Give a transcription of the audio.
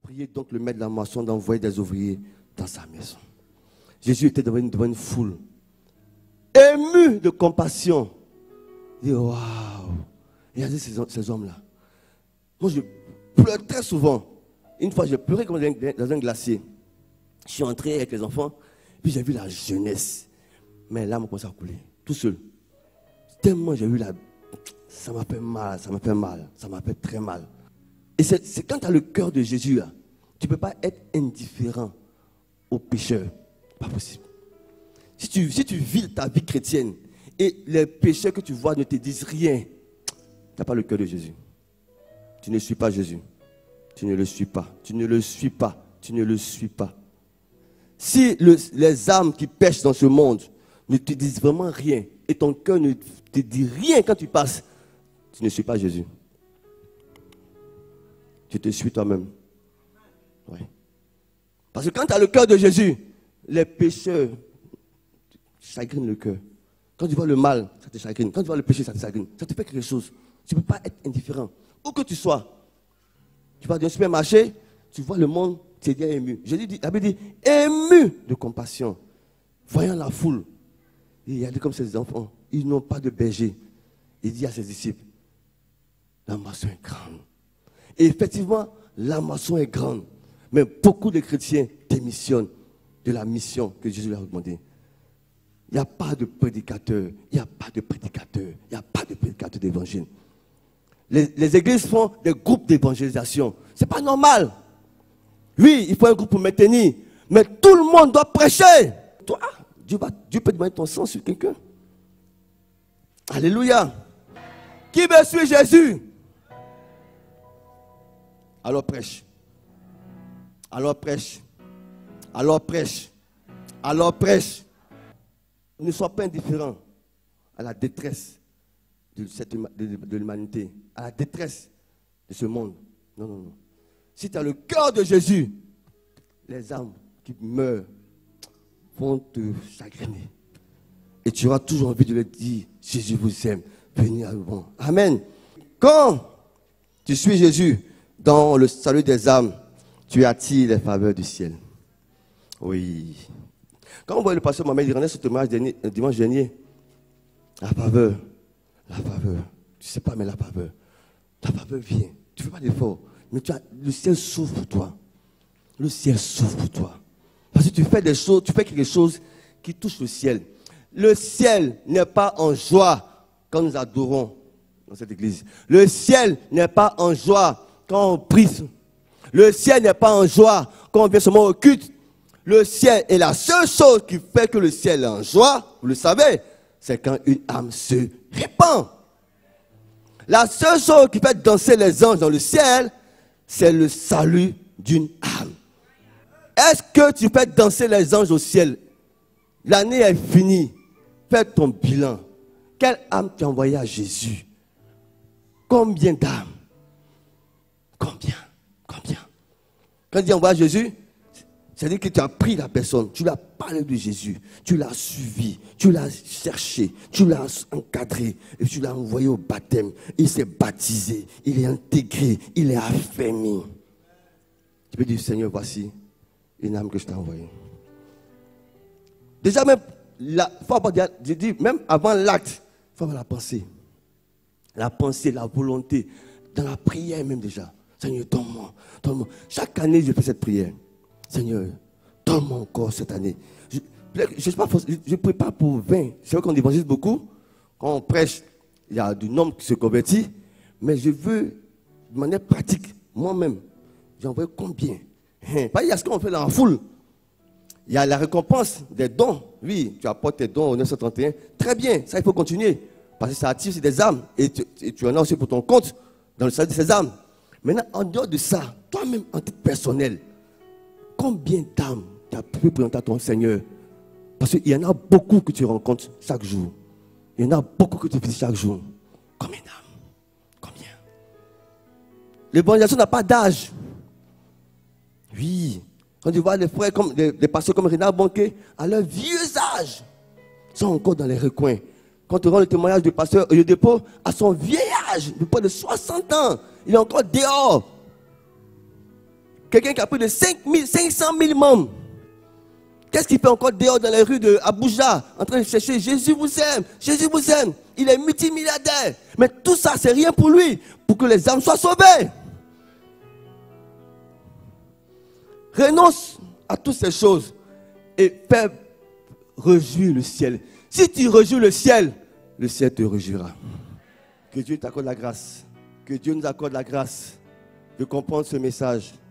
prié donc le maître de la moisson d'envoyer des ouvriers dans sa maison. Jésus était devant une foule, ému de compassion. Il dit, waouh, regardez ces hommes-là. Moi, je pleure très souvent. Une fois, j'ai pleuré comme dans un glacier. Je suis entré avec les enfants, puis j'ai vu la jeunesse. Mais là, on commence à couler, tout seul. Tellement j'ai vu la... Ça m'a fait mal, ça m'a fait mal, ça m'a fait très mal. Et c'est quand tu as le cœur de Jésus, là, tu ne peux pas être indifférent aux pécheurs. Pas possible. Si tu vis ta vie chrétienne et les pécheurs que tu vois ne te disent rien, tu n'as pas le cœur de Jésus. Tu ne suis pas Jésus. Tu ne le suis pas. Tu ne le suis pas. Tu ne le suis pas. Si les âmes qui pêchent dans ce monde ne te disent vraiment rien et ton cœur ne te dit rien quand tu passes, tu ne suis pas Jésus. Tu te suis toi-même. Oui. Parce que quand tu as le cœur de Jésus, les pécheurs chagrinent le cœur. Quand tu vois le mal, ça te chagrine. Quand tu vois le péché, ça te chagrine. Ça te fait quelque chose. Tu ne peux pas être indifférent. Où que tu sois, tu vas dans un supermarché, tu vois le monde, tu es bien ému. Jésus dit, ému de compassion, voyant la foule. Il y a des comme ces enfants, ils n'ont pas de berger. Il dit à ses disciples, la moisson est grande. Et effectivement, la moisson est grande. Mais beaucoup de chrétiens démissionnent de la mission que Jésus leur a demandé. Il n'y a pas de prédicateur, il n'y a pas de prédicateur, il n'y a pas de prédicateur d'évangile. Les églises font des groupes d'évangélisation. Ce n'est pas normal. Oui, il faut un groupe pour maintenir. Mais tout le monde doit prêcher. Toi, Dieu peut demander ton sang sur quelqu'un. Alléluia. Qui veut suivre Jésus? Alors prêche. Alors prêche. Alors prêche. Alors prêche. Ne sois pas indifférent à la détresse de l'humanité, à la détresse de ce monde. Non, non, non. Si tu as le cœur de Jésus, les âmes qui meurent vont te chagriner. Et tu auras toujours envie de leur dire, Jésus vous aime, venez à vous. Amen. Quand tu suis Jésus dans le salut des âmes, tu attires les faveurs du ciel. Oui. Quand on voit le pasteur Mohamed Irané sur témoignage dimanche dernier, la faveur, tu ne sais pas, mais la faveur vient. Tu ne fais pas d'effort, mais le ciel s'ouvre pour toi. Le ciel s'ouvre pour toi. Parce que tu fais des choses, tu fais quelque chose qui touche le ciel. Le ciel n'est pas en joie quand nous adorons dans cette église. Le ciel n'est pas en joie quand on prie. Le ciel n'est pas en joie quand on vient seulement au culte. Le ciel est la seule chose qui fait que le ciel est en joie, vous le savez, c'est quand une âme se répand. La seule chose qui fait danser les anges dans le ciel, c'est le salut d'une âme. Est-ce que tu fais danser les anges au ciel? L'année est finie. Fais ton bilan. Quelle âme tu as envoyé à Jésus? Combien d'âmes? Combien? Quand tu envoies à Jésus, c'est-à-dire que tu as pris la personne, tu lui as parlé de Jésus, tu l'as suivi, tu l'as cherché, tu l'as encadré, et tu l'as envoyé au baptême. Il s'est baptisé, il est intégré, il est affermi. Tu peux dire, Seigneur, voici une âme que je t'ai envoyée. Déjà même, je dis, même avant l'acte, il faut avoir la pensée. La pensée, la volonté, dans la prière même déjà. Seigneur, donne-moi. Chaque année, je fais cette prière. Seigneur, donne-moi encore cette année. Je ne prie pas pour 20. C'est vrai qu'on évangélise beaucoup. Quand on prêche, il y a du nombre qui se convertit. Mais je veux, de manière pratique, moi-même, j'ai envoyé combien? Il y a ce qu'on fait dans la foule. Il y a la récompense des dons. Oui, tu apportes tes dons au 931. Très bien, ça il faut continuer. Parce que ça attire aussi des âmes. Et tu en as aussi pour ton compte dans le salut de ces âmes. Maintenant, en dehors de ça, toi-même en titre personnel, combien d'âmes tu as pu présenter à ton Seigneur? Parce qu'il y en a beaucoup que tu rencontres chaque jour. Il y en a beaucoup que tu visites chaque jour. Combien d'âmes? Combien? L'évangélisation n'a pas d'âge. Oui. Quand tu vois les frères, comme les pasteurs comme Renard Banquet, à leur vieux âge, sont encore dans les recoins. Quand tu rends le témoignage du pasteur Oyedepo, à son vieil âge, de près de 60 ans, il est encore dehors. Quelqu'un qui a plus de 500 000 membres. Qu'est-ce qu'il fait encore dehors dans les rues d'Abuja, en train de chercher Jésus vous aime, Jésus vous aime. Il est multimilliardaire. Mais tout ça, c'est rien pour lui, pour que les âmes soient sauvées. Renonce à toutes ces choses et fais réjouir le ciel. Si tu réjouis le ciel te réjouira. Que Dieu t'accorde la grâce. Que Dieu nous accorde la grâce de comprendre ce message.